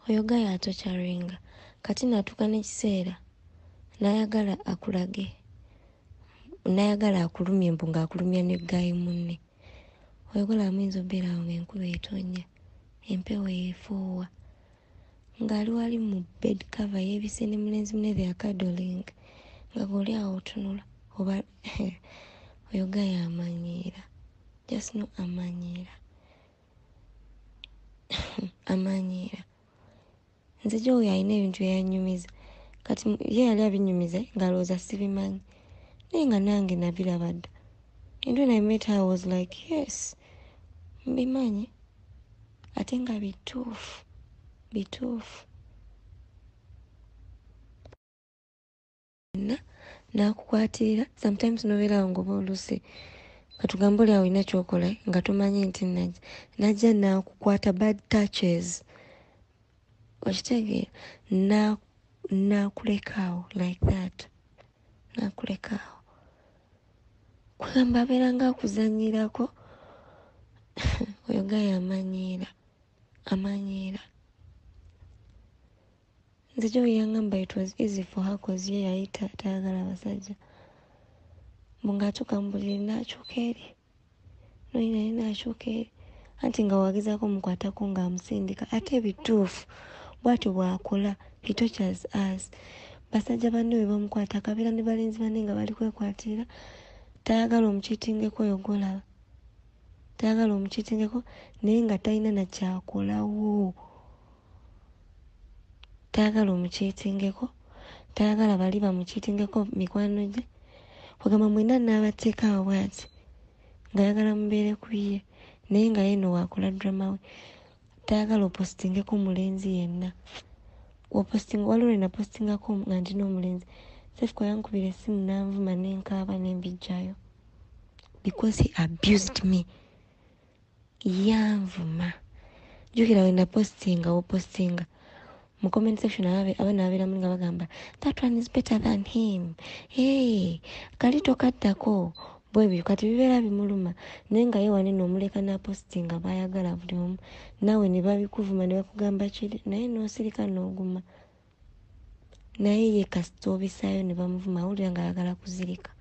oyo gaya atokyaringa kati natuuka n'ekiseera nayagala akulage, nayagala akulumye mbu ng'akulumya ne gayi munne. Oyagala amuyinza obbeera awo ng'enkuba etonnya, empewo efuuwa, ng'ali wali mu bed cover yeebise ne mulenzi munne they are cuddling, nga goli awo otunula oba oyo gaya amanyiira, just no amanyiira. Amanyiira. Nze gy'oyo alina ebintu byeyanyumiza. Kati ye yali abinyumiza ng'alowooza sibimanyi. Naye nga nange nabiraba dda. And when I met her I was like, yes, mbimanyi. Ate nga bituufu. Bituufu. Nakukwatirira, sometimes nobeera awo ng'oba oluse. Katugambe oli awo olina ky'okola nga tomanyi nti najja nakukwata bad touches. Okitegeera nakulekaawo like that. Nakulekaawo. Kugamba abeera nga akuzannyirako. Oyo gaya amanyiira. Amanyiira. Nze gy'oyo yangamba it was easy for her cause ye yali tayagala abasajja. Ng'atuuka mu buliri n'akyuka eri. Naye n'akyuka eri. Anti nga wagezaako mukwatako ng'amusindika. Ate bituufu. Bw'atyo bw'akola. He tortures us. Basajja banne bwe bamukwata akabeera ne balenzi banne nga bali kwekwatirira. Tayagala omukiitingeko oyo gw'olaba. Tayagala omukiitingeko naye nga talina na kyakolawo. Tayagala omukiitingeko. Tayagala bali bamukiitingeko mikwano gye. Kugamba mwena n'abateeka awo bw'ati ng'ayagala mubeere ku ye naye nga ye no waakola drama we. Tayagala opositingeko mulenzi yenna. Opositinga waliwo lwe napositingako nga ndi n'omulenzi. Cephco yankubira essimu n'anvuma n'enkaaba n'embijjayo. Because he abused me. Yanvuma. Jjukira we napositinga opositinga. Mu comment section abana abeeramu nga bagamba that one is better than him. Hey, kali tokaddako. Bwe kati bibeera bimuluma. Naye nga ye wane n'omuleka n'apositinga baayagala buli omu. Naawe ne babikuvuma ne bakugamba kiri. Naye n'osirika n'oguma. Naye ye kasita obisaayo ne bamuvuma awulira ng'ayagala kuzirika.